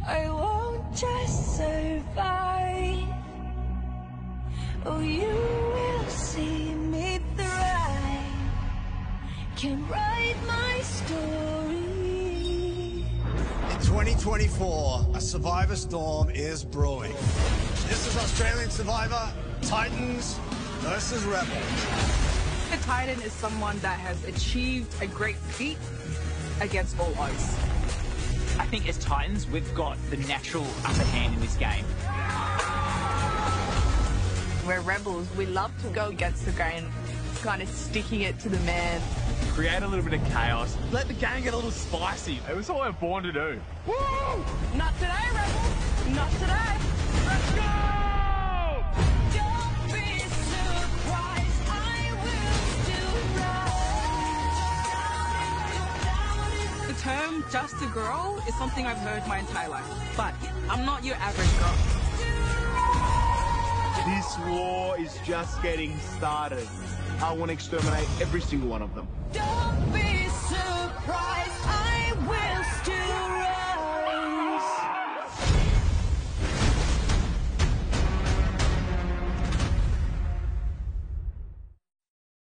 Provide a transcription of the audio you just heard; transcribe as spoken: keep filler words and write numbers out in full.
I won't just survive. Oh, you will see me thrive. Can write my story. In twenty twenty-four, a Survivor Storm is brewing. This is Australian Survivor, Titans versus Rebels. A Titan is someone that has achieved a great feat against all odds. I think as Titans, we've got the natural upper hand in this game. We're rebels. We love to go against the grain, kind of sticking it to the man. Create a little bit of chaos. Let the game get a little spicy. It was what we're born to do. Woo! Not today, rebels. Not today. Let's go! Don't be surprised, I will still rise. The term "just a girl" is something I've heard my entire life, but I'm not your average girl. This war is just getting started. I want to exterminate every single one of them.